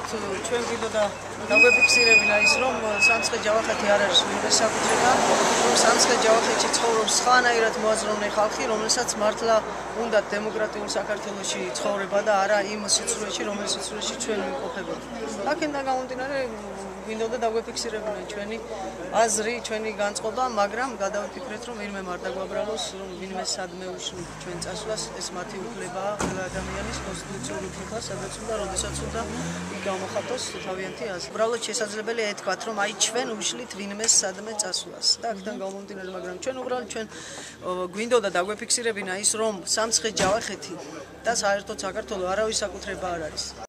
უბრალოდ ჩვენ გვინდოდა დაგვეფიქსირებინა ის რომ სამცხე-ჯავახეთი არ არის ვინმეს საკუთრება, რომ სამცხე-ჯავახეთში ცხოვრობს სხვანაირად მოაზროვნე ხალხი, რომელსაც მართლა უნდათ დემოკრატიულ საქართველოში ცხოვრება და არა იმ სიცრუეში, რომელ სიცრუეში ჩვენ ვიმყოფებოდ. აქედან გამომდინარე გვინდოდა დაგვეფიქსირებინა ჩვენი აზრი, ჩვენი განწყობა, მაგრამ გადავიფიქრეთ, რომ ვინმე არ დაგვაბრალოს, რომ ვინმე სადმე უშლით ჩვენ წასვლას, ეს მათი უფლებაა, ყველა ადამიანის კონსტიტუციური უფლება, სადაც უნდა, როდესაც უნდა გამოხატოს თავიანთი აზრი. უბრალოდ შესაძლებელია ეთქვათ, რომ აი ჩვენ უშლით ვინმე სადმე წასვლას. და აქედან გამომდინარე, მაგრამ ჩვენ უბრალოდ გვინდოდა დაგვეფიქსირებინა ის, რომ სამცხე-ჯავახეთი და საერთოდ საქართველო არავის საკუთრება არ არის.